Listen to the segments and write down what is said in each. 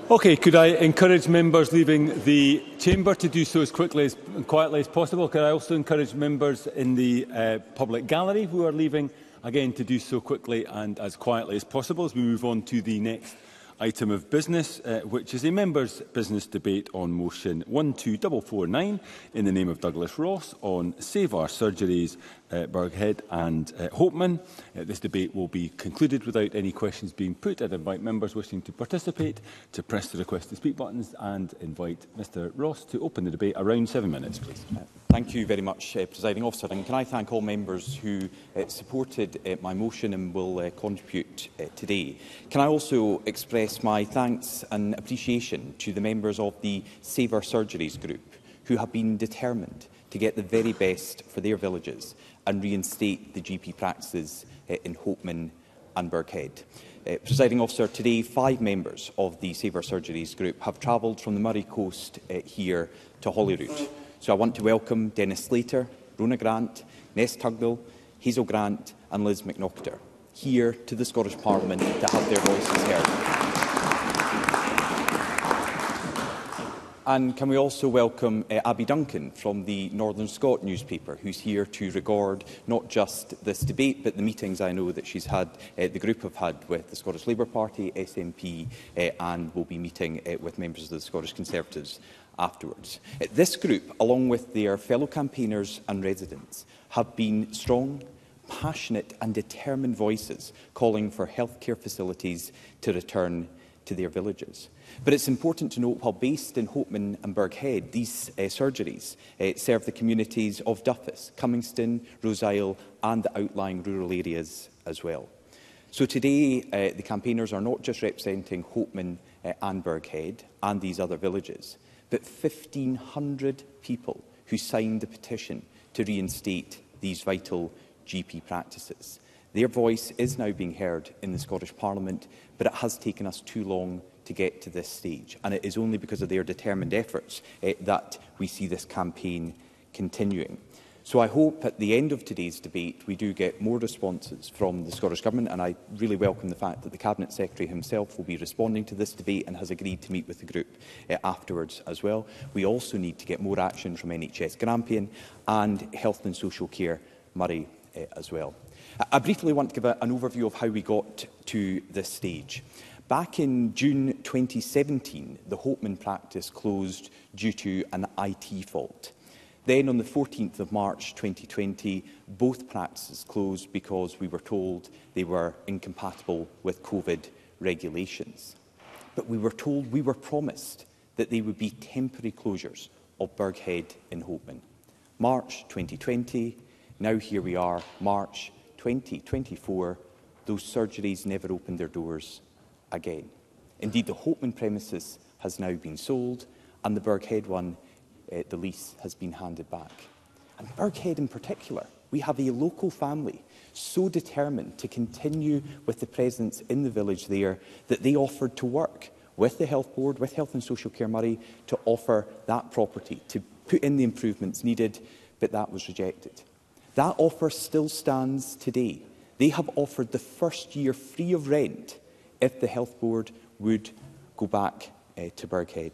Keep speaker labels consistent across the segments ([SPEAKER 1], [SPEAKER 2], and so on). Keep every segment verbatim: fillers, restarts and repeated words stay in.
[SPEAKER 1] Okay, could I encourage members leaving the chamber to do so as quickly as, and quietly as possible? Could I also encourage members in the uh, public gallery who are leaving, again, to do so quickly and as quietly as possible as we move on to the next item of business, uh, which is a members' business debate on motion one two four four nine in the name of Douglas Ross on Save Our Surgeries, uh, Burghead and uh, Hopeman. Uh, this debate will be concluded without any questions being put. I'd invite members wishing to participate to press the request to speak buttons and invite Mr Ross to open the debate. Around seven minutes, please.
[SPEAKER 2] Uh, thank you very much, uh, Presiding Officer. And can I thank all members who uh, supported uh, my motion and will uh, contribute uh, today. Can I also express my thanks and appreciation to the members of the Save Our Surgeries group who have been determined to get the very best for their villages and reinstate the G P practices uh, in Hopeman and Burghead. Uh, Presiding Officer, today five members of the Save Our Surgeries group have travelled from the Murray Coast uh, here to Holyrood. So I want to welcome Dennis Slater, Rona Grant, Ness Tugdell, Hazel Grant and Liz McNocter here to the Scottish Parliament to have their voices heard. And can we also welcome uh, Abby Duncan from the Northern Scot newspaper, who's here to record not just this debate, but the meetings I know that she's had, uh, the group have had with the Scottish Labour Party, S N P, uh, and will be meeting uh, with members of the Scottish Conservatives afterwards. Uh, this group, along with their fellow campaigners and residents, have been strong, passionate and determined voices calling for healthcare facilities to return to their villages. But it's important to note, while based in Hopeman and Burghead, these uh, surgeries uh, serve the communities of Duffus, Cummingston, Roseisle and the outlying rural areas as well. So today, uh, the campaigners are not just representing Hopeman uh, and Burghead and these other villages, but fifteen hundred people who signed the petition to reinstate these vital G P practices. Their voice is now being heard in the Scottish Parliament, but it has taken us too long to get to this stage, and it is only because of their determined efforts uh, that we see this campaign continuing. So I hope at the end of today's debate we do get more responses from the Scottish Government, and I really welcome the fact that the Cabinet Secretary himself will be responding to this debate and has agreed to meet with the group uh, afterwards as well. We also need to get more action from N H S Grampian and Health and Social Care Murray uh, as well. I briefly want to give a, an overview of how we got to this stage. Back in June twenty seventeen, the Hopeman practice closed due to an I T fault. Then, on the fourteenth of March twenty twenty, both practices closed because we were told they were incompatible with COVID regulations. But we were told, we were promised, that they would be temporary closures of Burghead and Hopeman. March twenty twenty, now here we are, March twenty twenty-four, those surgeries never opened their doors again. Indeed, the Hopeman premises has now been sold, and the Burghead one, uh, the lease, has been handed back. And Burghead in particular, we have a local family so determined to continue with the presence in the village there that they offered to work with the Health Board, with Health and Social Care Murray, to offer that property, to put in the improvements needed, but that was rejected. That offer still stands today. They have offered the first year free of rent if the Health Board would go back uh, to Burghead.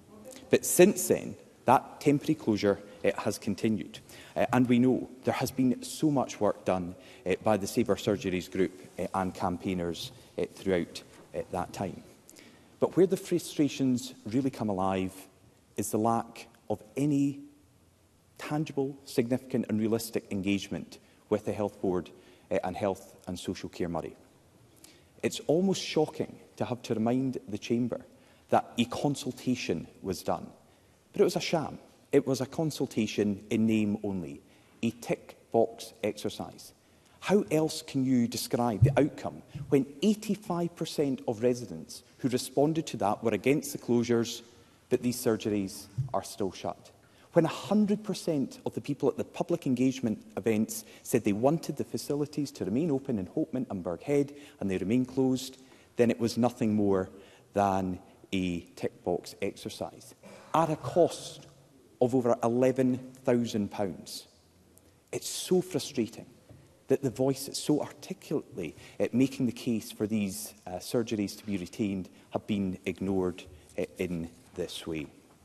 [SPEAKER 2] But since then, that temporary closure uh, has continued. Uh, and we know there has been so much work done uh, by the Save Our Surgeries group uh, and campaigners uh, throughout uh, that time. But where the frustrations really come alive is the lack of any tangible, significant and realistic engagement with the Health Board uh, and Health and Social Care Murray. It's almost shocking to have to remind the Chamber that a consultation was done. But it was a sham. It was a consultation in name only, a tick-box exercise. How else can you describe the outcome when eighty-five percent of residents who responded to that were against the closures, but these surgeries are still shut? When one hundred percent of the people at the public engagement events said they wanted the facilities to remain open in Hopeman and Burghead and they remain closed, then it was nothing more than a tick-box exercise at a cost of over eleven thousand pounds. It's so frustrating that the voices so articulately uh, making the case for these uh, surgeries to be retained have been ignored uh, in this way.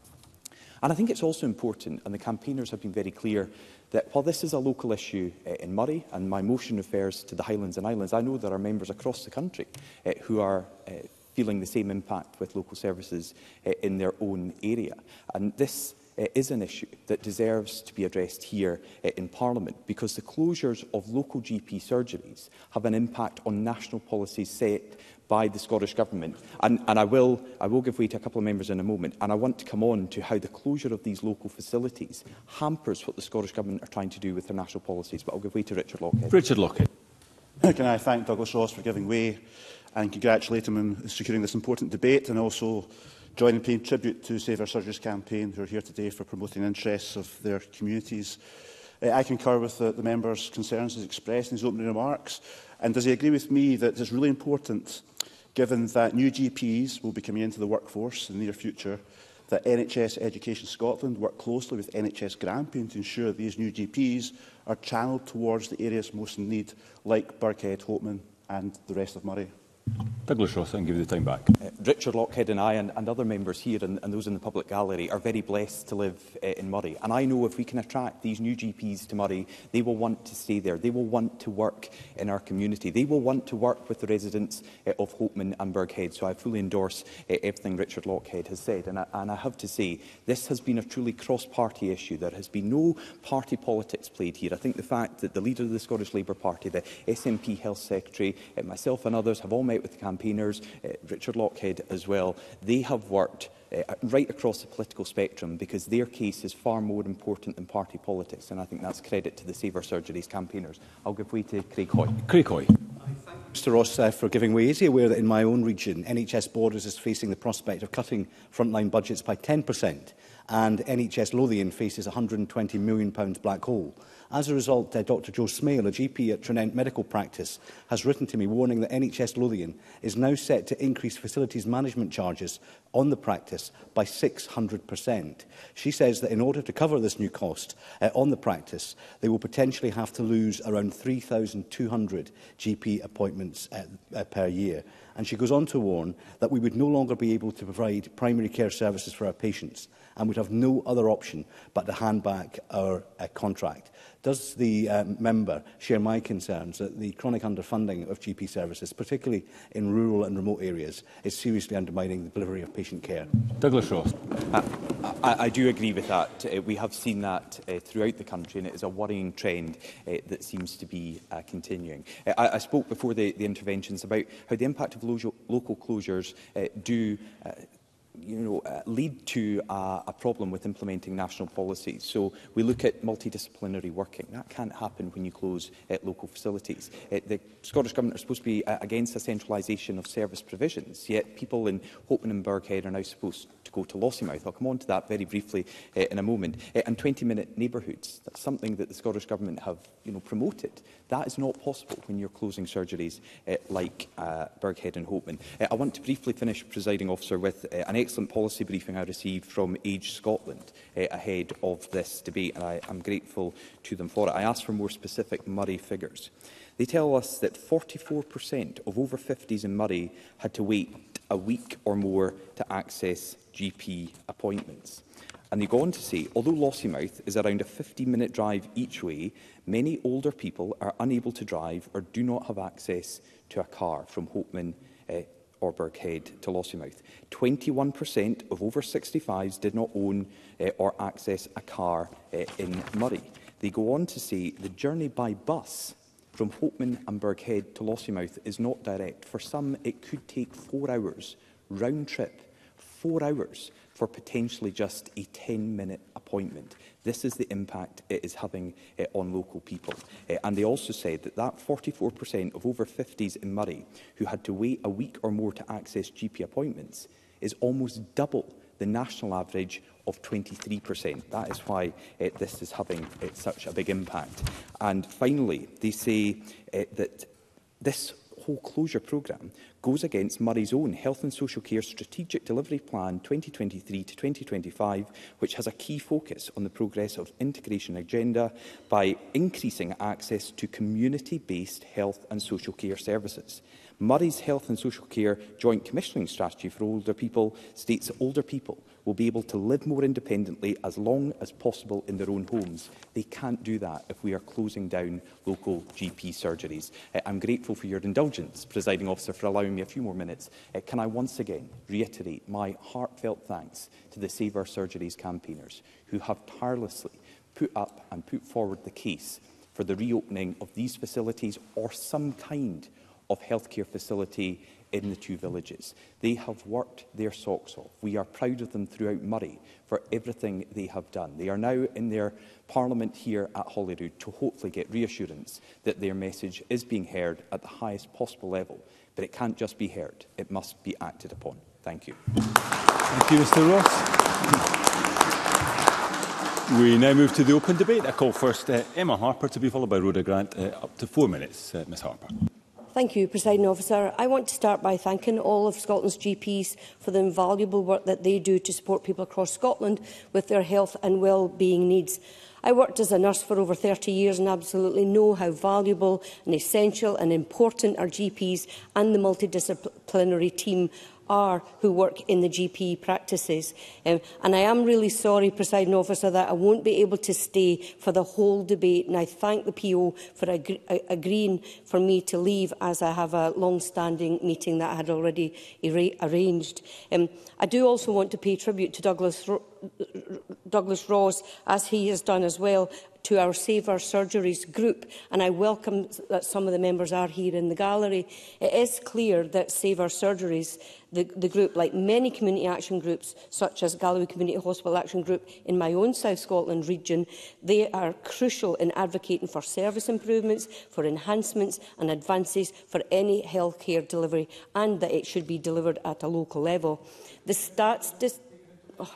[SPEAKER 2] And I think it's also important, and the campaigners have been very clear, that while this is a local issue uh, in Murray, and my motion refers to the Highlands and Islands, I know there are members across the country uh, who are uh, feeling the same impact with local services uh, in their own area. And this uh, is an issue that deserves to be addressed here uh, in Parliament, because the closures of local G P surgeries have an impact on national policies set by the Scottish Government. And, and I, will, I will give way to a couple of members in a moment, and I want to come on to how the closure of these local facilities hampers what the Scottish Government are trying to do with their national policies. But I'll give way to Richard Lockhead.
[SPEAKER 1] Richard Lockhead.
[SPEAKER 3] Can I thank Douglas Ross for giving way and congratulate him on securing this important debate, and also join in paying tribute to Save Our Surgeries campaign, who are here today for promoting the interests of their communities. Uh, I concur with the, the member's concerns as expressed in his opening remarks. And does he agree with me that it's really important, given that new G Ps will be coming into the workforce in the near future, that N H S Education Scotland work closely with N H S Grampian to ensure that these new G Ps are channelled towards the areas most in need, like Burghead, Hopeman and the rest of Murray?
[SPEAKER 1] Douglas Ross, I can give you the time back.
[SPEAKER 2] Uh, Richard Lockhead and I and, and other members here and, and those in the public gallery are very blessed to live uh, in Murray. And I know if we can attract these new G Ps to Murray, they will want to stay there. They will want to work in our community. They will want to work with the residents uh, of Hopeman and Burghead. So I fully endorse uh, everything Richard Lockhead has said. And I, and I have to say, this has been a truly cross-party issue. There has been no party politics played here. I think the fact that the leader of the Scottish Labour Party, the S N P Health Secretary, uh, myself and others have all met with the campaigners, uh, Richard Lockhead as well. They have worked uh, right across the political spectrum, because their case is far more important than party politics, and I think that's credit to the Save Our Surgeries campaigners. I'll give way to Craig Hoy.
[SPEAKER 1] Craig Hoy.
[SPEAKER 4] Mr Ross uh, for giving way. Is he aware that in my own region, N H S Borders is facing the prospect of cutting frontline budgets by ten percent, and N H S Lothian faces a one hundred and twenty million pounds black hole? As a result, uh, Dr Joe Smale, a G P at Trinent Medical Practice, has written to me warning that N H S Lothian is now set to increase facilities management charges on the practice by six hundred percent. She says that in order to cover this new cost uh, on the practice, they will potentially have to lose around three thousand two hundred G P appointments uh, uh, per year. And she goes on to warn that we would no longer be able to provide primary care services for our patients, and would have no other option but to hand back our uh, contract. Does the um, member share my concerns that the chronic underfunding of G P services, particularly in rural and remote areas, is seriously undermining the delivery of patient care?
[SPEAKER 1] Douglas Ross.
[SPEAKER 2] Uh, I, I do agree with that. Uh, we have seen that uh, throughout the country, and it is a worrying trend uh, that seems to be uh, continuing. Uh, I, I spoke before the, the interventions about how the impact of lo local closures uh, do uh, you know, uh, lead to a, a problem with implementing national policies. So we look at multidisciplinary working. That can't happen when you close uh, local facilities. Uh, the Scottish Government are supposed to be uh, against a centralisation of service provisions, yet people in Hopeman and Burghead are now supposed to go to Lossiemouth. I'll come on to that very briefly uh, in a moment. Uh, and twenty-minute neighbourhoods. That's something that the Scottish Government have you know, promoted. That is not possible when you're closing surgeries uh, like uh, Burghead and Hopeman. Uh, I want to briefly finish, Presiding Officer, with uh, an excellent policy briefing I received from Age Scotland uh, ahead of this debate, and I am grateful to them for it. I asked for more specific Murray figures. They tell us that forty-four percent of over fifties in Murray had to wait a week or more to access G P appointments. And they go on to say, although Lossiemouth is around a fifteen minute drive each way, many older people are unable to drive or do not have access to a car from Hopeman uh, or Burghead to Lossiemouth. twenty-one percent of over sixty-fives did not own uh, or access a car uh, in Murray. They go on to say the journey by bus from Hopeman and Burghead to Lossiemouth is not direct. For some, it could take four hours, round trip, four hours for potentially just a ten minute appointment. This is the impact it is having uh, on local people. Uh, and they also said that that forty-four percent of over fifties in Murray who had to wait a week or more to access G P appointments is almost double the national average of twenty-three percent. That is why uh, this is having uh, such a big impact. And finally, they say uh, that this whole closure programme goes against Murray's own Health and Social Care Strategic Delivery Plan twenty twenty-three to twenty twenty-five, which has a key focus on the progress of integration agenda by increasing access to community-based health and social care services. Murray's Health and Social Care Joint Commissioning Strategy for Older People states that older people will be able to live more independently as long as possible in their own homes. They can't do that if we are closing down local G P surgeries. Uh, I'm grateful for your indulgence, Presiding Officer, for allowing me a few more minutes. Uh, can I once again reiterate my heartfelt thanks to the Save Our Surgeries campaigners who have tirelessly put up and put forward the case for the reopening of these facilities or some kind of healthcare facility in the two villages. They have worked their socks off. We are proud of them throughout Murray for everything they have done. They are now in their Parliament here at Holyrood to hopefully get reassurance that their message is being heard at the highest possible level. But it can't just be heard, it must be acted upon. Thank you.
[SPEAKER 1] Thank you, Mr Ross. We now move to the open debate. I call first uh, Emma Harper to be followed by Rhoda Grant. Uh, up to four minutes, uh, Miz Harper.
[SPEAKER 5] Thank you, Presiding Officer. I want to start by thanking all of Scotland's G Ps for the invaluable work that they do to support people across Scotland with their health and well-being needs. I worked as a nurse for over thirty years and absolutely know how valuable and essential and important our G Ps and the multidisciplinary team are who work in the G P practices. Um, and I am really sorry, Presiding Officer, that I won't be able to stay for the whole debate, and I thank the P O for ag agreeing for me to leave, as I have a long-standing meeting that I had already arranged. Um, I do also want to pay tribute to Douglas, Ro Douglas Ross, as he has done as well, to our Save Our Surgeries group, and I welcome that some of the members are here in the gallery. It is clear that Save Our Surgeries, the, the group, like many community action groups, such as Galloway Community Hospital Action Group in my own South Scotland region, they are crucial in advocating for service improvements, for enhancements and advances for any healthcare delivery, and that it should be delivered at a local level. The stats... Dis oh.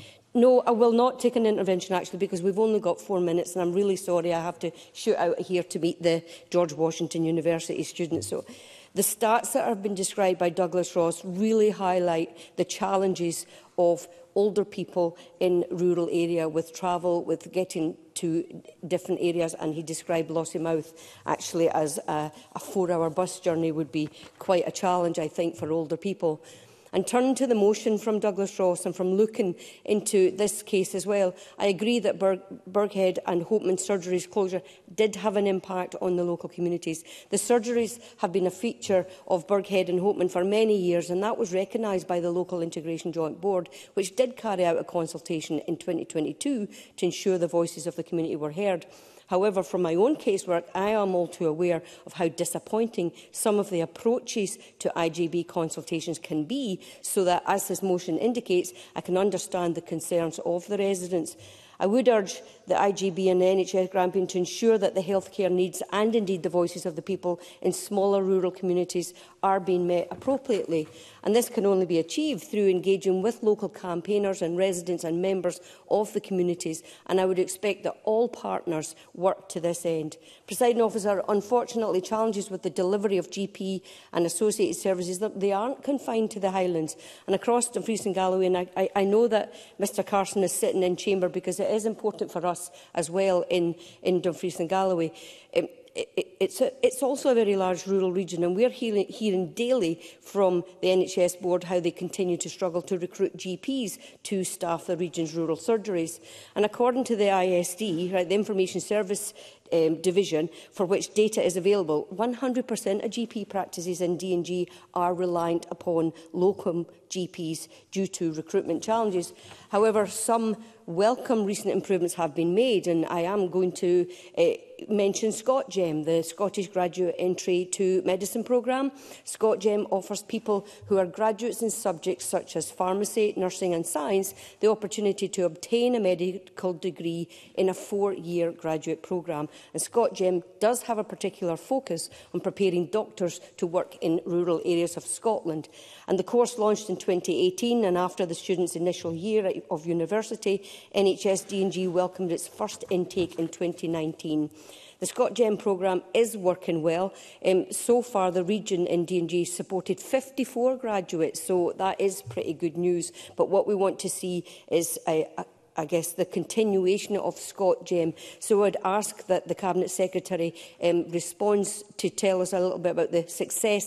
[SPEAKER 5] No, I will not take an intervention, actually, because we've only got four minutes, and I'm really sorry I have to shoot out here to meet the George Washington University students. So, the stats that have been described by Douglas Ross really highlight the challenges of older people in rural area with travel, with getting to different areas, and he described Lossiemouth actually as a, a four-hour bus journey would be quite a challenge, I think, for older people. And turning to the motion from Douglas Ross and from looking into this case as well, I agree that Burg Burghead and Hopeman Surgeries closure did have an impact on the local communities. The surgeries have been a feature of Burghead and Hopeman for many years, and that was recognised by the Local Integration Joint Board, which did carry out a consultation in twenty twenty-two to ensure the voices of the community were heard. However, from my own casework, I am all too aware of how disappointing some of the approaches to I G B consultations can be, so that, as this motion indicates, I can understand the concerns of the residents. I would urge the I G B and the N H S Grampian to ensure that the healthcare needs and indeed the voices of the people in smaller rural communities are being met appropriately. And this can only be achieved through engaging with local campaigners and residents and members of the communities, and I would expect that all partners work to this end. Presiding Officer, unfortunately, challenges with the delivery of G P and associated services, they aren't confined to the Highlands. And across Dumfries and Galloway, and I, I, I know that Mr Carson is sitting in chamber because it is important for us as well in, in Dumfries and Galloway. Um, it, it, it's, a, it's also a very large rural region, and we're hearing, hearing daily from the N H S Board how they continue to struggle to recruit G Ps to staff the region's rural surgeries. And according to the I S D, right, the Information Service Um, division for which data is available, one hundred percent of G P practices in D and G are reliant upon locum G Ps due to recruitment challenges. However, some welcome recent improvements have been made, and I am going to uh, mention ScotGem, the Scottish Graduate Entry to Medicine programme. ScotGem offers people who are graduates in subjects such as pharmacy, nursing and science the opportunity to obtain a medical degree in a four-year graduate programme. And ScotGem does have a particular focus on preparing doctors to work in rural areas of Scotland. And the course launched in twenty eighteen, and after the student's initial year of university, N H S D and G welcomed its first intake in twenty nineteen. The ScotGem programme is working well. Um, so far, the region in D and G supported fifty-four graduates, so that is pretty good news. But what we want to see is a, a I guess, the continuation of ScotGem. So I'd ask that the Cabinet Secretary um, responds to tell us a little bit about the success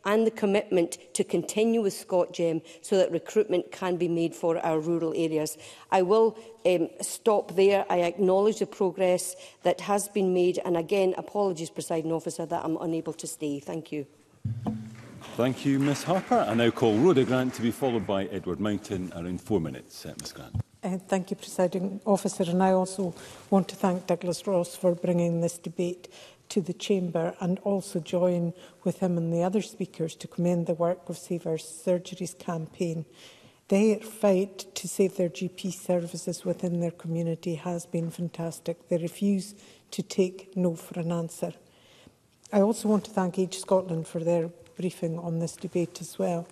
[SPEAKER 5] and the commitment to continue with ScotGem so that recruitment can be made for our rural areas. I will um, stop there. I acknowledge the progress that has been made, and again, apologies, Presiding Officer, that I'm unable to stay. Thank you.
[SPEAKER 1] Thank you, Ms Harper. I now call Rhoda Grant to be followed by Edward Mountain. Around four minutes, uh, Ms Grant.
[SPEAKER 6] Uh, thank you, Presiding Officer. And I also want to thank Douglas Ross for bringing this debate to the Chamber, and also join with him and the other speakers to commend the work of Save Our Surgeries campaign. Their fight to save their G P services within their community has been fantastic. They refuse to take no for an answer. I also want to thank Age Scotland for their briefing on this debate as well.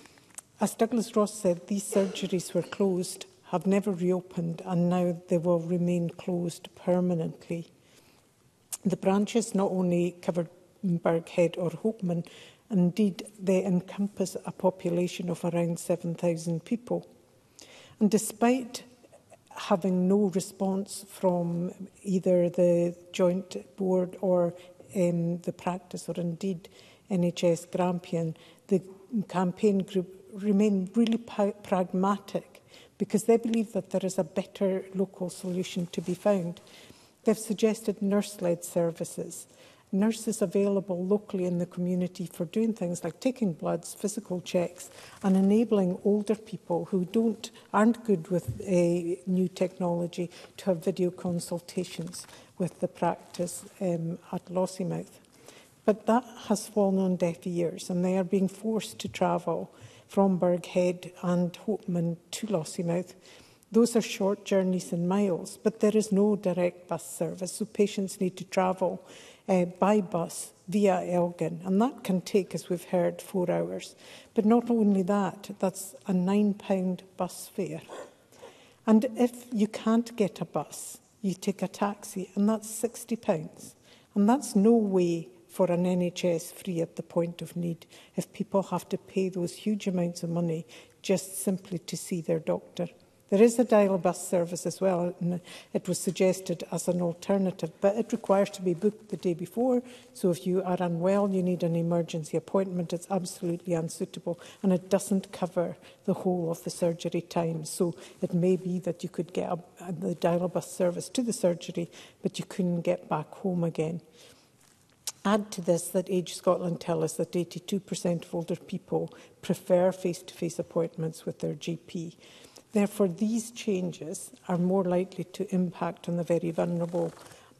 [SPEAKER 6] As Douglas Ross said, these surgeries were closed, have never reopened, and now they will remain closed permanently. The branches not only cover Burghead or Hopeman, indeed they encompass a population of around seven thousand people. And despite having no response from either the Joint Board or um, the practice, or indeed N H S Grampian, the campaign group remain really pragmatic, because they believe that there is a better local solution to be found. They've suggested nurse-led services, nurses available locally in the community for doing things like taking bloods, physical checks, and enabling older people who don't aren't good with uh, new technology to have video consultations with the practice um, at Lossiemouth. But that has fallen on deaf ears, and they are being forced to travel from Burghead and Hopeman to Lossiemouth. Those are short journeys in miles, but there is no direct bus service, so patients need to travel uh, by bus via Elgin, and that can take, as we've heard, four hours. But not only that, that's a nine pound bus fare. And if you can't get a bus, you take a taxi, and that's sixty pounds. And that's no way for an N H S free at the point of need, if people have to pay those huge amounts of money just simply to see their doctor. There is a dial bus service as well, and it was suggested as an alternative, but it requires to be booked the day before. So if you are unwell, you need an emergency appointment, it's absolutely unsuitable, and it doesn't cover the whole of the surgery time. So it may be that you could get a, a, the dial bus service to the surgery, but you couldn't get back home again. Add to this that Age Scotland tell us that eighty-two percent of older people prefer face-to-face appointments with their G P. Therefore, these changes are more likely to impact on the very vulnerable.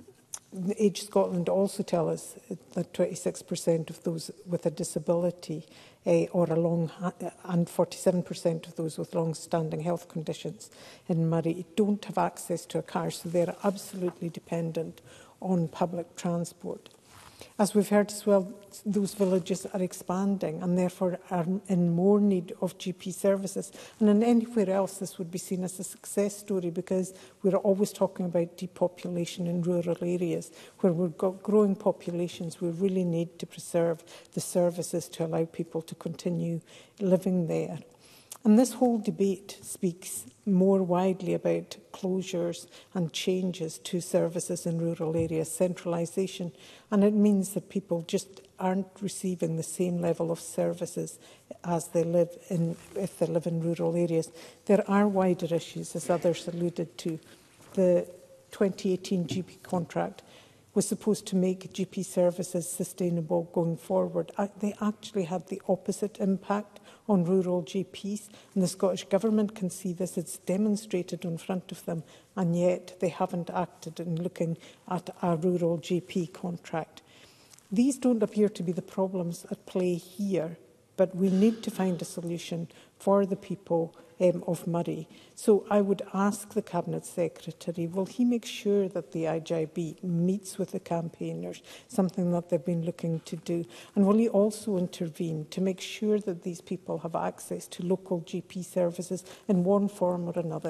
[SPEAKER 6] Age Scotland also tell us that twenty-six percent of those with a disability uh, or a long and forty-seven percent of those with long-standing health conditions in Murray don't have access to a car, so they're absolutely dependent on public transport. As we've heard as well, those villages are expanding and therefore are in more need of G P services. And in anywhere else, this would be seen as a success story, because we're always talking about depopulation in rural areas. Where we've got growing populations, we really need to preserve the services to allow people to continue living there. And this whole debate speaks more widely about closures and changes to services in rural areas, centralisation, and it means that people just aren't receiving the same level of services as they live in, if they live in rural areas. There are wider issues, as others alluded to. The twenty eighteen G P contract was supposed to make G P services sustainable going forward. They actually had the opposite impact on rural G Ps, and the Scottish Government can see this. It's demonstrated in front of them, and yet they haven't acted in looking at a rural G P contract. These don't appear to be the problems at play here, but we need to find a solution for the people um, of Murray. So I would ask the Cabinet Secretary, will he make sure that the I G I B meets with the campaigners, something that they've been looking to do? And will he also intervene to make sure that these people have access to local G P services in one form or another?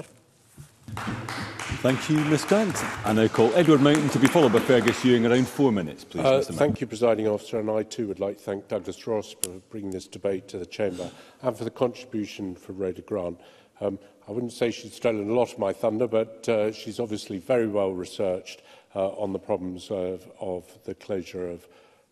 [SPEAKER 1] Thank you, Miz Grant. And I call Edward Mountain to be followed by Fergus Ewing. Around four minutes, please.
[SPEAKER 7] Uh,
[SPEAKER 1] Mr
[SPEAKER 7] thank you, Presiding Officer, and I too would like to thank Douglas Ross for bringing this debate to the Chamber and for the contribution for Rhoda Grant. Um, I wouldn't say she's stolen a lot of my thunder, but uh, she's obviously very well researched uh, on the problems of, of the closure of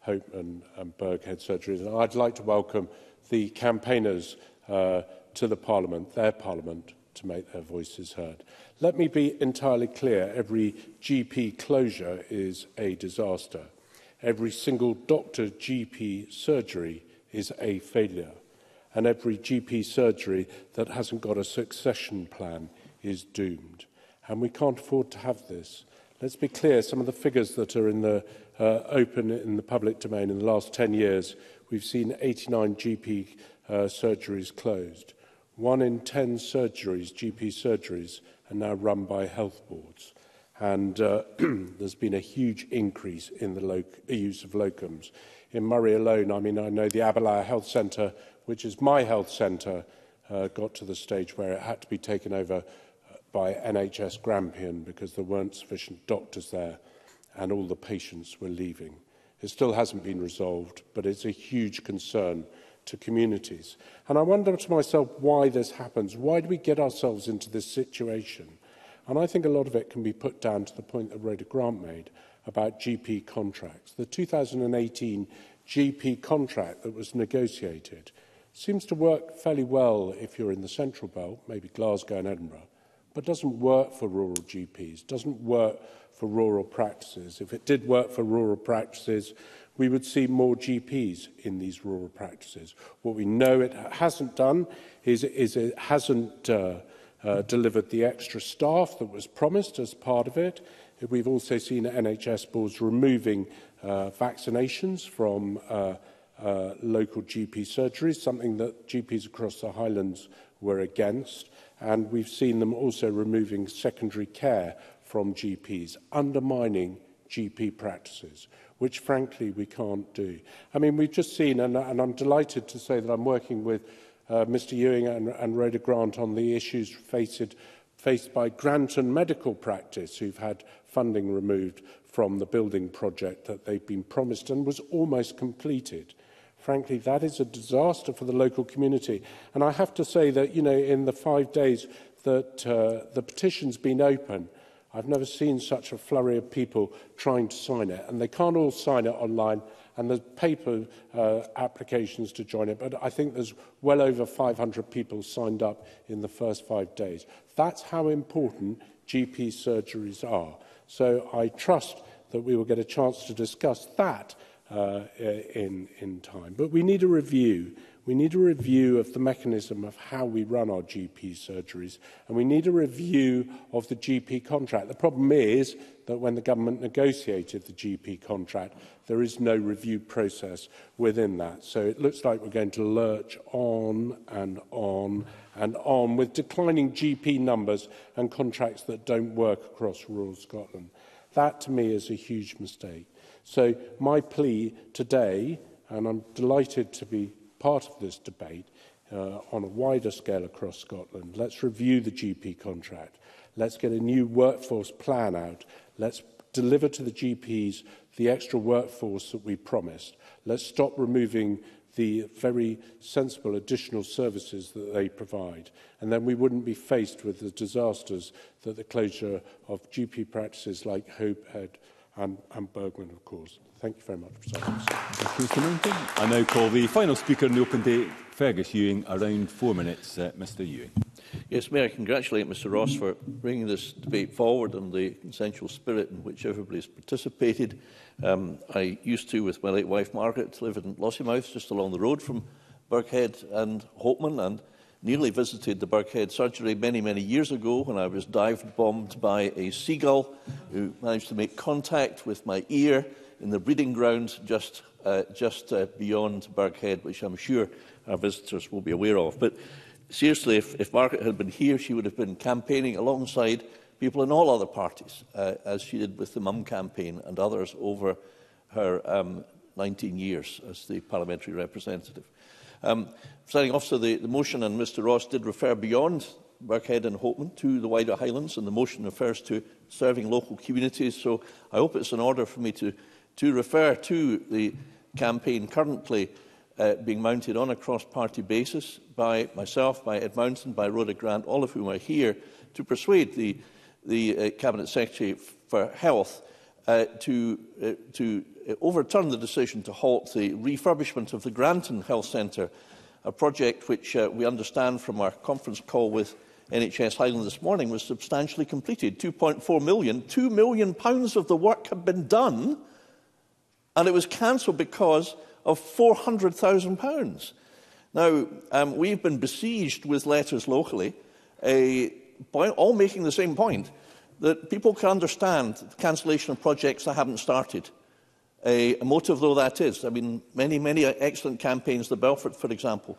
[SPEAKER 7] Hopeman and Burghead Surgeries. And I'd like to welcome the campaigners uh, to the Parliament, their Parliament, to make their voices heard. Let me be entirely clear. Every G P closure is a disaster. Every single doctor G P surgery is a failure. And every G P surgery that hasn't got a succession plan is doomed. And we can't afford to have this. Let's be clear, some of the figures that are in the uh, open in the public domain in the last ten years, we've seen eighty-nine G P uh, surgeries closed. One in ten surgeries, G P surgeries, are now run by health boards. And uh, there's been a huge increase in the lo use of locums. In Murray alone, I mean, I know the Aberlour Health Centre, which is my health centre, uh, got to the stage where it had to be taken over by N H S Grampian because there weren't sufficient doctors there and all the patients were leaving. It still hasn't been resolved, but it's a huge concern to communities. And I wonder to myself why this happens. Why do we get ourselves into this situation? And I think a lot of it can be put down to the point that Rhoda Grant made about G P contracts. The two thousand eighteen G P contract that was negotiated seems to work fairly well if you're in the Central Belt, maybe Glasgow and Edinburgh, but doesn't work for rural G Ps, doesn't work for rural practices. If it did work for rural practices, we would see more G Ps in these rural practices. What we know it hasn't done is, is it hasn't uh, uh, delivered the extra staff that was promised as part of it. We've also seen N H S boards removing uh, vaccinations from uh, uh, local G P surgeries, something that G Ps across the Highlands were against. And we've seen them also removing secondary care from G Ps, undermining G P practices, which frankly we can't do. I mean, we've just seen, and, and I'm delighted to say that I'm working with uh, Mr Ewing and, and Rhoda Grant on the issues faced, faced by Granton Medical Practice, who've had funding removed from the building project that they've been promised and was almost completed. Frankly, that is a disaster for the local community. And I have to say that, you know, in the five days that uh, the petition's been open, I've never seen such a flurry of people trying to sign it. And they can't all sign it online, and there's paper uh, applications to join it. But I think there's well over five hundred people signed up in the first five days. That's how important G P surgeries are. So I trust that we will get a chance to discuss that Uh, in, in time. But we need a review. We need a review of the mechanism of how we run our G P surgeries, and we need a review of the G P contract. The problem is that when the government negotiated the G P contract, there is no review process within that. So it looks like we're going to lurch on and on and on with declining G P numbers and contracts that don't work across rural Scotland. That, to me, is a huge mistake. So my plea today, and I'm delighted to be part of this debate uh, on a wider scale across Scotland, let's review the G P contract. Let's get a new workforce plan out. Let's deliver to the G Ps the extra workforce that we promised. Let's stop removing the very sensible additional services that they provide. And then we wouldn't be faced with the disasters that the closure of G P practices like Hopehead and, and Burghead, of course. Thank you very much, President.
[SPEAKER 1] Thank you, Mr Mountain. I now call the final speaker in the open debate, Fergus Ewing, around four minutes. Uh, Mr Ewing.
[SPEAKER 8] Yes, may I congratulate Mr Ross for bringing this debate forward and the consensual spirit in which everybody has participated. Um, I used to, with my late wife Margaret, live in Lossiemouth, just along the road from Burghead and Hopeman, and nearly visited the Burghead surgery many, many years ago when I was dive-bombed by a seagull who managed to make contact with my ear in the breeding ground just, uh, just uh, beyond Burghead, which I'm sure our visitors will be aware of. But seriously, if, if Margaret had been here, she would have been campaigning alongside people in all other parties, uh, as she did with the Mum campaign and others over her um, nineteen years as the parliamentary representative. Um, Presiding Officer, the, the motion, and Mr Ross did refer beyond Burghead and Hopeman to the wider Highlands, and the motion refers to serving local communities. So I hope it's in order for me to, to refer to the campaign currently uh, being mounted on a cross-party basis by myself, by Ed Mountain, by Rhoda Grant, all of whom are here, to persuade the, the uh, Cabinet Secretary for Health uh, to, uh, to overturn the decision to halt the refurbishment of the Granton Health Centre, a project which uh, we understand from our conference call with N H S Highland this morning was substantially completed. two point four million pounds, two million pounds of the work had been done, and it was cancelled because of four hundred thousand pounds. Now, um, we've been besieged with letters locally, uh, all making the same point, that people can understand the cancellation of projects that haven't started. A motive though that is. I mean, many, many excellent campaigns, the Belfort, for example.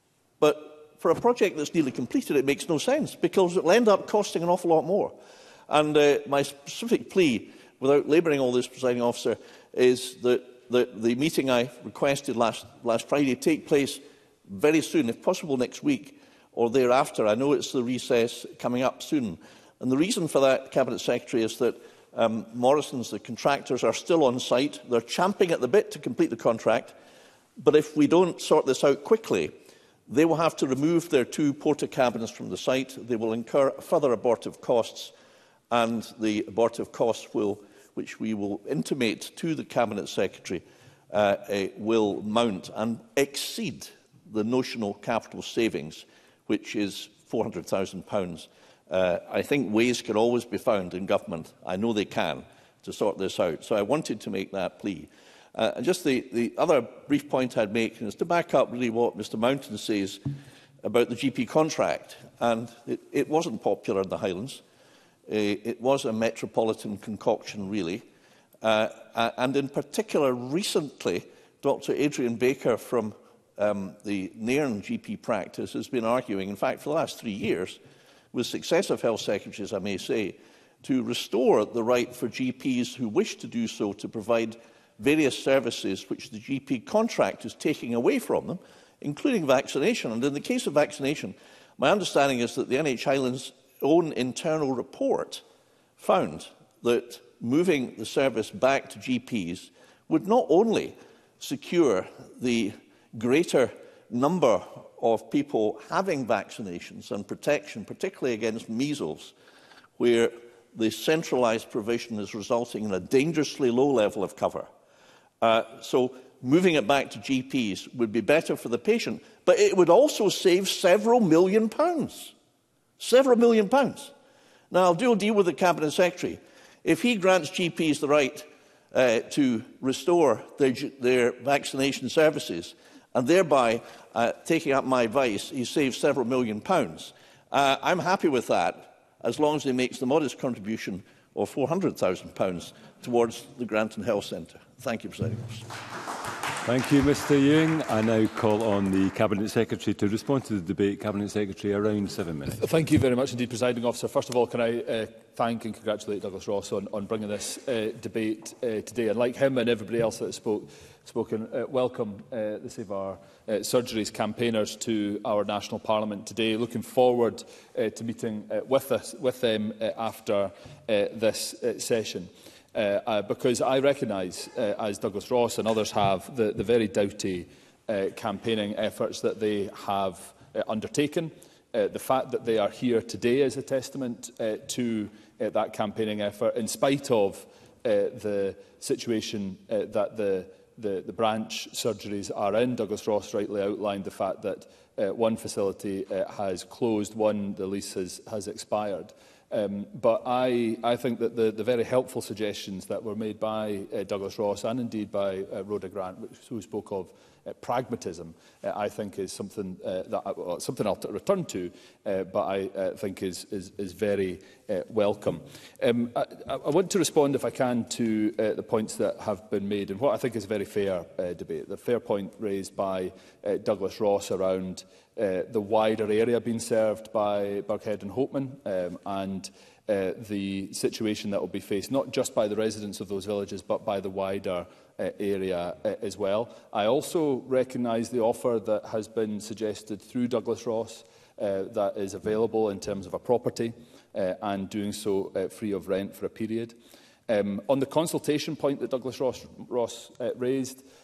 [SPEAKER 8] But for a project that's nearly completed, it makes no sense, because it will end up costing an awful lot more. And uh, my specific plea, without labouring all this, Presiding Officer, is that the, the meeting I requested last, last Friday take place very soon, if possible next week or thereafter. I know it's the recess coming up soon. And the reason for that, Cabinet Secretary, is that Um, Morrison's, the contractors, are still on site. They're champing at the bit to complete the contract. But if we don't sort this out quickly, they will have to remove their two porta cabins from the site. They will incur further abortive costs, and the abortive costs, will, which we will intimate to the Cabinet Secretary, uh, uh, will mount and exceed the notional capital savings, which is four hundred thousand pounds. Uh, I think ways can always be found in government. I know they can, to sort this out. So I wanted to make that plea. Uh, and just the, the other brief point I'd make is to back up really what Mr Mountain says about the G P contract. And it, it wasn't popular in the Highlands. Uh, it was a metropolitan concoction, really. Uh, and in particular, recently, Doctor Adrian Baker from um, the Nairn G P practice has been arguing, in fact, for the last three years, with successive health secretaries, I may say, to restore the right for G Ps who wish to do so to provide various services which the G P contract is taking away from them, including vaccination. And in the case of vaccination, my understanding is that the N H Highlands' own internal report found that moving the service back to G Ps would not only secure the greater number of people having vaccinations and protection, particularly against measles, where the centralised provision is resulting in a dangerously low level of cover. Uh, so moving it back to G Ps would be better for the patient, but it would also save several million pounds. Several million pounds. Now, I'll do a deal with the Cabinet Secretary. If he grants G Ps the right uh, to restore their, their vaccination services, and thereby, uh, taking up my advice, he saves several million pounds. Uh, I'm happy with that, as long as he makes the modest contribution of four hundred thousand pounds towards the Granton Health Centre. Thank you, Presiding Officer.
[SPEAKER 1] Thank you, Mr Ewing. I now call on the Cabinet Secretary to respond to the debate. Cabinet Secretary, around seven minutes.
[SPEAKER 9] Thank you very much indeed, Presiding Officer. First of all, can I uh, thank and congratulate Douglas Ross on, on bringing this uh, debate uh, today. And like him and everybody else that has spoke, spoken, uh, welcome uh, the Save Our uh, Surgeries campaigners to our National Parliament today. Looking forward uh, to meeting uh, with, us, with them uh, after uh, this uh, session. Uh, uh, because I recognise, uh, as Douglas Ross and others have, the, the very doughty uh, campaigning efforts that they have uh, undertaken. Uh, the fact that they are here today is a testament uh, to uh, that campaigning effort, in spite of uh, the situation uh, that the, the, the branch surgeries are in. Douglas Ross rightly outlined the fact that uh, one facility uh, has closed, one, the lease has, has expired. Um, but I, I think that the, the very helpful suggestions that were made by uh, Douglas Ross and indeed by uh, Rhoda Grant, which, who spoke of uh, pragmatism, uh, I think is something uh, that I, well, something I'll return to, uh, but I uh, think is, is, is very uh, welcome. Um, I, I want to respond, if I can, to uh, the points that have been made and what I think is a very fair uh, debate. The fair point raised by uh, Douglas Ross around Uh, the wider area being served by Burghead and Hopeman, um, and uh, the situation that will be faced not just by the residents of those villages but by the wider uh, area uh, as well. I also recognise the offer that has been suggested through Douglas Ross uh, that is available in terms of a property uh, and doing so uh, free of rent for a period. Um, on the consultation point that Douglas Ross, Ross uh, raised,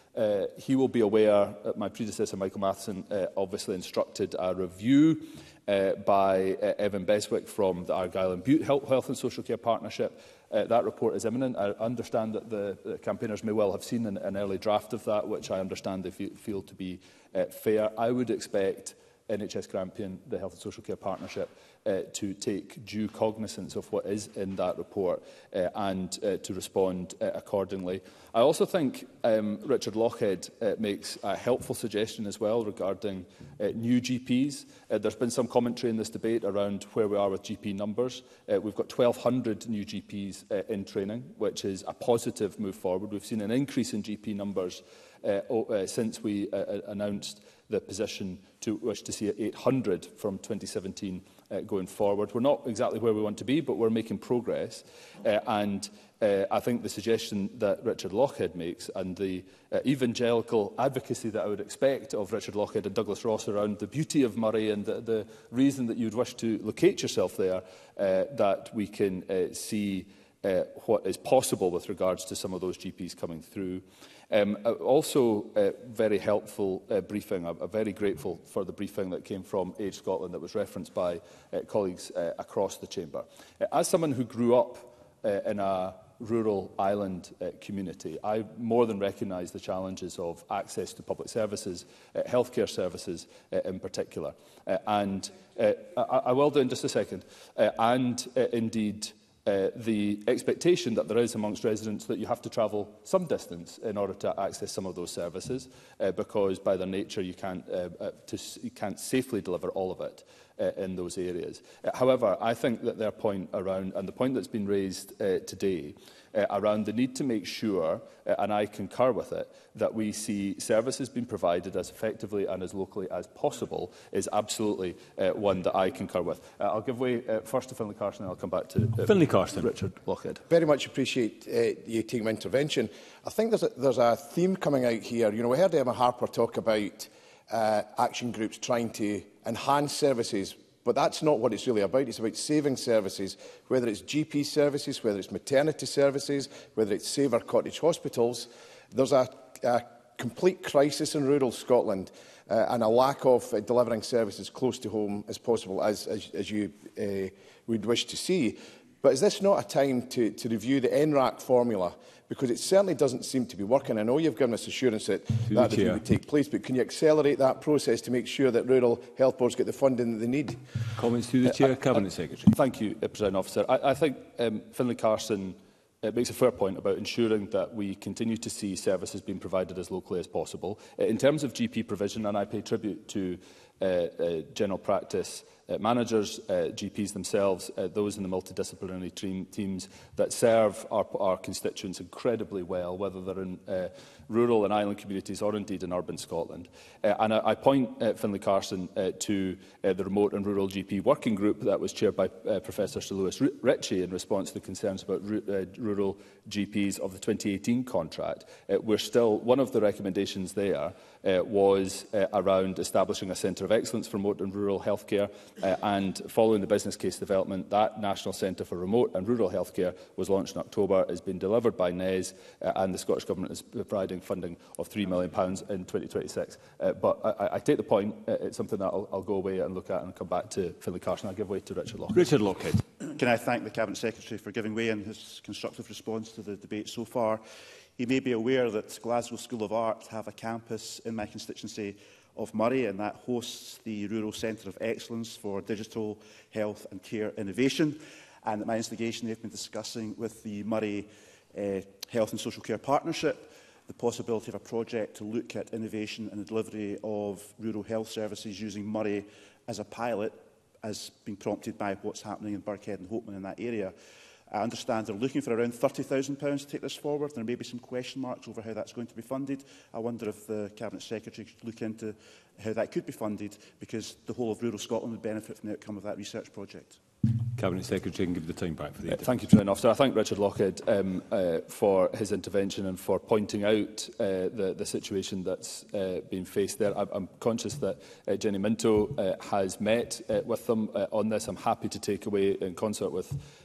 [SPEAKER 9] Uh, he will be aware that my predecessor, Michael Matheson, uh, obviously instructed a review uh, by uh, Evan Beswick from the Argyll and Bute Health, Health and Social Care Partnership. Uh, that report is imminent. I understand that the, the campaigners may well have seen an, an early draft of that, which I understand they feel, feel to be uh, fair. I would expect N H S Grampian, the Health and Social Care Partnership, uh, to take due cognizance of what is in that report uh, and uh, to respond uh, accordingly. I also think um, Richard Lochhead uh, makes a helpful suggestion as well regarding uh, new G Ps. Uh, there's been some commentary in this debate around where we are with G P numbers. Uh, we've got twelve hundred new G Ps uh, in training, which is a positive move forward. We've seen an increase in G P numbers uh, uh, since we uh, announced the position to wish to see at eight hundred from twenty seventeen uh, going forward. We're not exactly where we want to be, but we're making progress. Uh, and uh, I think the suggestion that Richard Lochhead makes and the uh, evangelical advocacy that I would expect of Richard Lochhead and Douglas Ross around the beauty of Murray and the, the reason that you'd wish to locate yourself there, uh, that we can uh, see uh, what is possible with regards to some of those G Ps coming through. Um, also, uh, very helpful uh, briefing. I'm, I'm very grateful for the briefing that came from Age Scotland that was referenced by uh, colleagues uh, across the chamber. Uh, as someone who grew up uh, in a rural island uh, community, I more than recognise the challenges of access to public services, uh, healthcare services uh, in particular. Uh, and uh, I, I will do in just a second. Uh, and uh, indeed, Uh, the expectation that there is amongst residents that you have to travel some distance in order to access some of those services, uh, because by their nature you can't, uh, uh, to, you can't safely deliver all of it uh, in those areas. Uh, however, I think that their point around, and the point that's been raised uh, today, uh, around the need to make sure, uh, and I concur with it, that we see services being provided as effectively and as locally as possible is absolutely uh, one that I concur with. Uh, I'll give way uh, first to Finlay Carson and I'll come back to uh,
[SPEAKER 1] Finlay Carson.
[SPEAKER 9] Richard Lochhead.
[SPEAKER 10] Very much appreciate uh, you taking my intervention. I think there's a, there's a theme coming out here. You know, we heard Emma Harper talk about uh, action groups trying to enhance services, but that's not what it's really about. It's about saving services, whether it's G P services, whether it's maternity services, whether it's Save Our Cottage hospitals. There's a, a complete crisis in rural Scotland uh, and a lack of uh, delivering services close to home as possible, as, as, as you uh, would wish to see. But is this not a time to, to review the N R A C formula? Because it certainly doesn't seem to be working. I know you've given us assurance that that review would take place, but can you accelerate that process to make sure that rural health boards get the funding that they need?
[SPEAKER 1] Comments through the Chair,
[SPEAKER 9] Uh,
[SPEAKER 1] Cabinet
[SPEAKER 9] uh,
[SPEAKER 1] Secretary.
[SPEAKER 9] Thank you, uh, President Officer. I, I think um, Finlay Carson uh, makes a fair point about ensuring that we continue to see services being provided as locally as possible. Uh, in terms of G P provision, and I pay tribute to uh, uh, general practice uh, managers, uh, G Ps themselves, uh, those in the multidisciplinary team, teams that serve our, our constituents incredibly well, whether they're in uh, rural and island communities or indeed in urban Scotland. Uh, and I, I point uh, Finlay Carson uh, to uh, the Remote and Rural G P Working Group that was chaired by uh, Professor Sir Lewis Ritchie in response to the concerns about ru uh, rural G Ps of the twenty eighteen contract. Uh, we're still, one of the recommendations there uh, was uh, around establishing a centre of excellence for remote and rural healthcare, uh, and following the business case development, that National Centre for Remote and Rural Healthcare was launched in October, has been delivered by N E S, uh, and the Scottish Government is providing funding of three million pounds in twenty twenty-six. Uh, but I, I take the point. Uh, it's something that I'll, I'll go away and look at and come back to Finlay Carson. I'll give way to Richard Lochhead.
[SPEAKER 1] Richard Lochhead.
[SPEAKER 3] Can I thank the Cabinet Secretary for giving way in his constructive response to the debate so far. He may be aware that Glasgow School of Art have a campus in my constituency of Murray, and that hosts the Rural Centre of Excellence for Digital Health and Care Innovation. And at my instigation, they've been discussing with the Murray uh, Health and Social Care Partnership the possibility of a project to look at innovation and the delivery of rural health services using Murray as a pilot, as being prompted by what's happening in Burghead and Hopeman in that area. I understand they're looking for around thirty thousand pounds to take this forward. There may be some question marks over how that's going to be funded. I wonder if the Cabinet Secretary could look into how that could be funded, because the whole of rural Scotland would benefit from the outcome of that research project.
[SPEAKER 1] Cabinet Secretary can give the time back for the
[SPEAKER 9] uh, Thank you, President Officer. I thank Richard Lochhead um, uh, for his intervention and for pointing out uh, the, the situation that's uh, being faced there. I'm, I'm conscious that uh, Jenny Minto uh, has met uh, with them uh, on this. I'm happy to take away, in concert with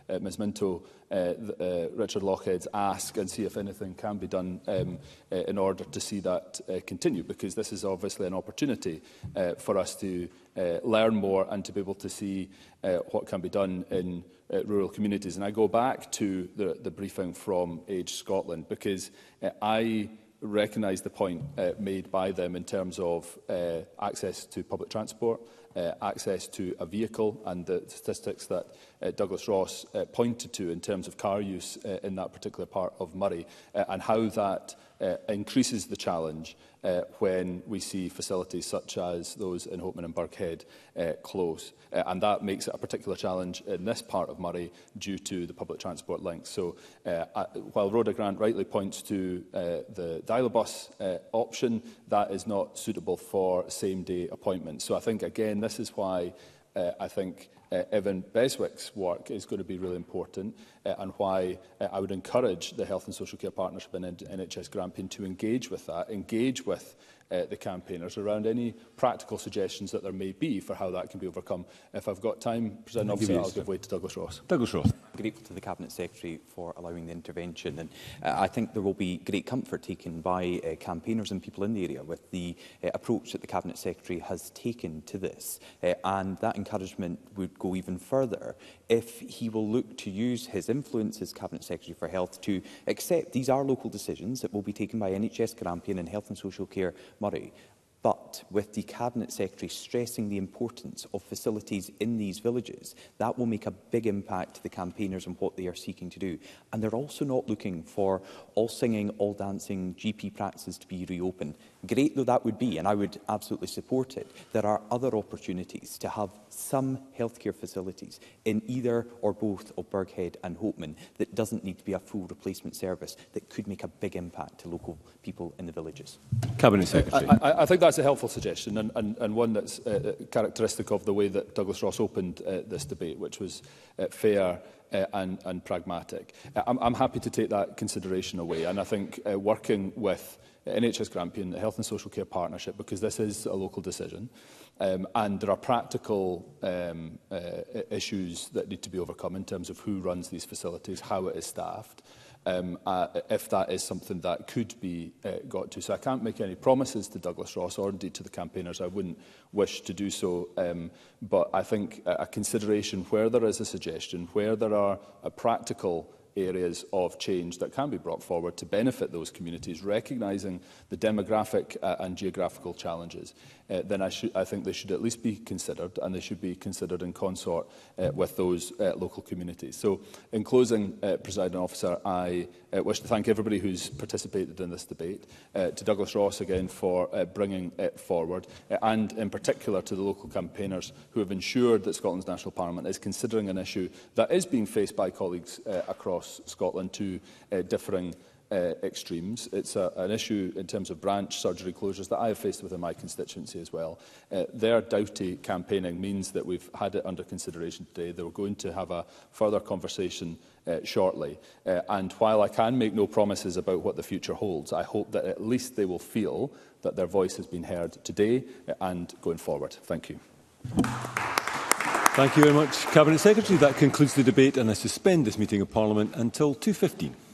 [SPEAKER 9] uh, Ms Minto, uh, uh, Richard Lochhead's ask, and see if anything can be done um, uh, in order to see that uh, continue, because this is obviously an opportunity uh, for us to uh, learn more and to be able to see uh, what can be done in uh, rural communities. And I go back to the, the briefing from Age Scotland, because uh, I recognise the point uh, made by them in terms of uh, access to public transport, uh, access to a vehicle, and the statistics that uh, Douglas Ross uh, pointed to in terms of car use uh, in that particular part of Murray, uh, and how that uh, increases the challenge uh, when we see facilities such as those in Hopeman and Burghead uh, close. Uh, and that makes it a particular challenge in this part of Murray due to the public transport links. So uh, uh, while Rhoda Grant rightly points to uh, the dial-a-bus uh, option, that is not suitable for same-day appointments. So I think, again, this is why uh, I think uh, Evan Beswick's work is going to be really important, uh, and why uh, I would encourage the Health and Social Care Partnership and N H S Grampian to engage with that, engage with Uh, the campaigners around any practical suggestions that there may be for how that can be overcome. If I've got time, President Officer, I'll give way to Douglas Ross.
[SPEAKER 1] Douglas Ross.
[SPEAKER 2] Grateful to the Cabinet Secretary for allowing the intervention, and uh, I think there will be great comfort taken by uh, campaigners and people in the area with the uh, approach that the Cabinet Secretary has taken to this, uh, and that encouragement would go even further if he will look to use his influence as Cabinet Secretary for Health to accept these are local decisions that will be taken by N H S Grampian and Health and Social Care Murray, but with the Cabinet Secretary stressing the importance of facilities in these villages, that will make a big impact to the campaigners and what they are seeking to do. And they're also not looking for all singing, all dancing G P practices to be reopened. Great though that would be, and I would absolutely support it, there are other opportunities to have some healthcare facilities in either or both of Burghead and Hopeman that doesn't need to be a full replacement service that could make a big impact to local people in the villages.
[SPEAKER 1] Cabinet Secretary.
[SPEAKER 9] I, I, I think that's a helpful suggestion, and, and, and one that's uh, characteristic of the way that Douglas Ross opened uh, this debate, which was uh, fair uh, and, and pragmatic. Uh, I'm, I'm happy to take that consideration away, and I think uh, working with N H S Grampian, the Health and Social Care Partnership, because this is a local decision, um, and there are practical um, uh, issues that need to be overcome in terms of who runs these facilities, how it is staffed, um, uh, if that is something that could be uh, got to. So I can't make any promises to Douglas Ross or indeed to the campaigners. I wouldn't wish to do so, um, but I think a, a consideration where there is a suggestion, where there are a practical areas of change that can be brought forward to benefit those communities, recognising the demographic uh, and geographical challenges, uh, then I, should, I think they should at least be considered, and they should be considered in consort uh, with those uh, local communities. So, in closing, uh, Presiding Officer, I uh, wish to thank everybody who's participated in this debate, uh, to Douglas Ross again for uh, bringing it forward, uh, and in particular to the local campaigners who have ensured that Scotland's National Parliament is considering an issue that is being faced by colleagues uh, across Scotland to uh, differing uh, extremes. It's a, an issue in terms of branch surgery closures that I have faced within my constituency as well. Uh, their doughty campaigning means that we've had it under consideration today. They're going to have a further conversation uh, shortly. Uh, and while I can make no promises about what the future holds, I hope that at least they will feel that their voice has been heard today uh, and going forward. Thank you.
[SPEAKER 1] Thank you very much, Cabinet Secretary. That concludes the debate, and I suspend this meeting of Parliament until two fifteen.